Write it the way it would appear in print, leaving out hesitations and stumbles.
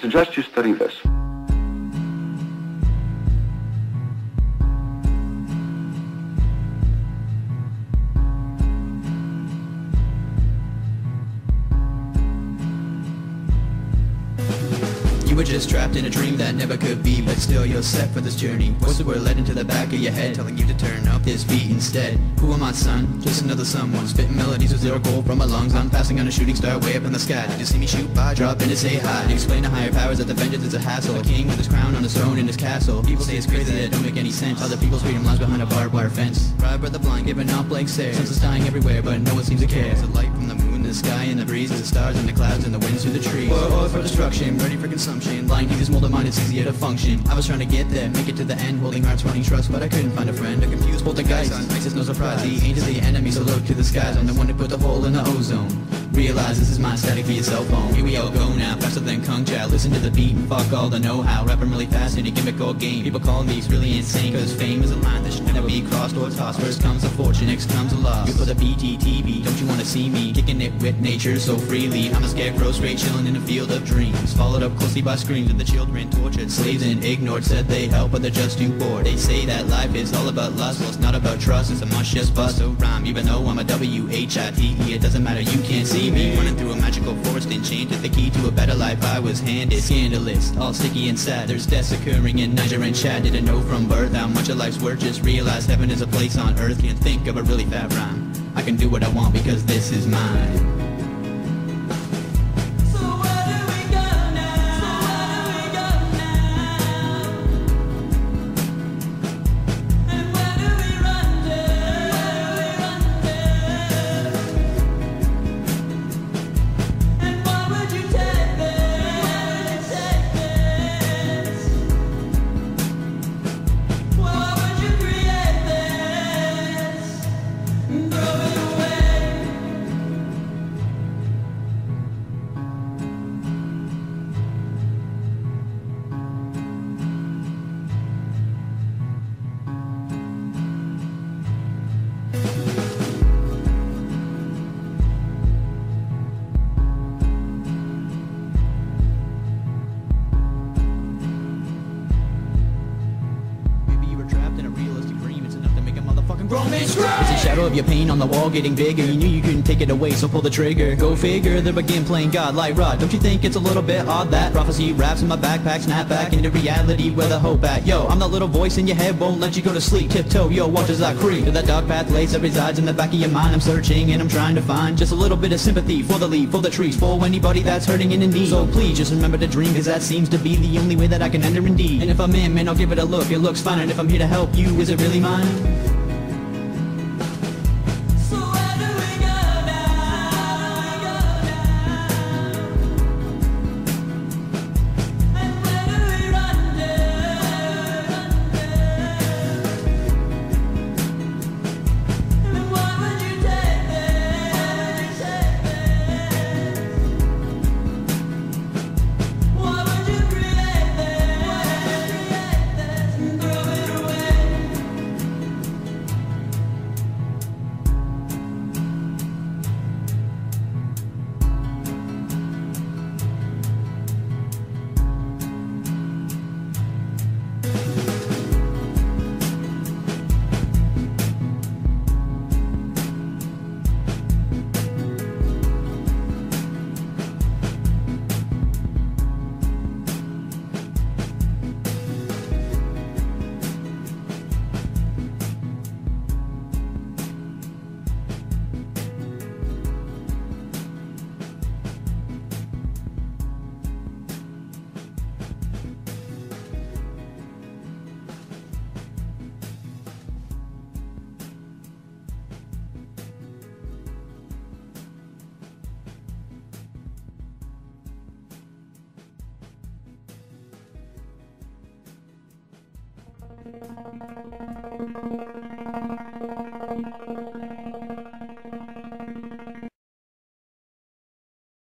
suggest you study this. You were just trapped in a dream that never could be, but still you're set for this journey. Voices were led into the back of your head, telling you to turn up this beat instead. Who am I, son? Just another someone, spitting melodies with zero gold from my lungs. I'm passing on a shooting star way up in the sky. Did you see me shoot by? Drop in to say hi. To explain to higher powers that the vengeance is a hassle. A king with his crown on his throne in his castle. People say it's crazy that it don't make any sense. Other people's freedom lies behind a barbed wire fence. Bribed by the blind, giving off blank stares. Senses dying everywhere, but no one seems to care. It's the light from the moon, the sky, and the breeze, the stars, and the clouds, and the winds through the trees. Oil for destruction, ready for consumption. Blind keep this molded mind, it's easier to function. I was trying to get there, make it to the end, holding hearts, running trust, but I couldn't find a friend. A confused poltergeist, ISIS no surprise. The angels the enemy, so look to the skies. I'm the one who put the hole in the ozone. Realize this is my static for your cell phone. Here we all go now, faster than Kung Chao. Listen to the beat and fuck all the know-how. Rapping really fast in a gimmick or game. People call these really insane, cause fame is a line that should never be crossed or tossed. First comes a fortune, next comes a loss. You put a BGTV, don't you wanna see me kicking it with nature so freely? I'm a scarecrow straight chilling in a field of dreams, followed up closely by screams of the children tortured, slaves and ignored. Said they help but they're just too bored. They say that life is all about lust, well it's not about trust. It's a must just bust a rhyme, even though I'm a W-H-I-T-E. It doesn't matter, you can't see me running through a magical forest enchanted. The key to a better life I was handed. Scandalous, all sticky and sad. There's deaths occurring in Niger and Chad. Didn't know from birth how much of life's worth. Just realized heaven is a place on earth. Can't think of a really fat rhyme. I can do what I want because this is mine. It's a shadow of your pain on the wall getting bigger. You knew you couldn't take it away, so pull the trigger. Go figure, they begin playing God like Rod. Don't you think it's a little bit odd that prophecy wraps in my backpack, snap back into reality where the hope at? Yo, I'm that little voice in your head, won't let you go to sleep. Tiptoe, yo, watch as I creep to that dark path lace that resides in the back of your mind. I'm searching and I'm trying to find just a little bit of sympathy for the leaf, for the trees, for anybody that's hurting and in need. So please just remember to dream, cause that seems to be the only way that I can enter indeed. And if I'm in, man, I'll give it a look, it looks fine. And if I'm here to help you, is it really mine? Thank you.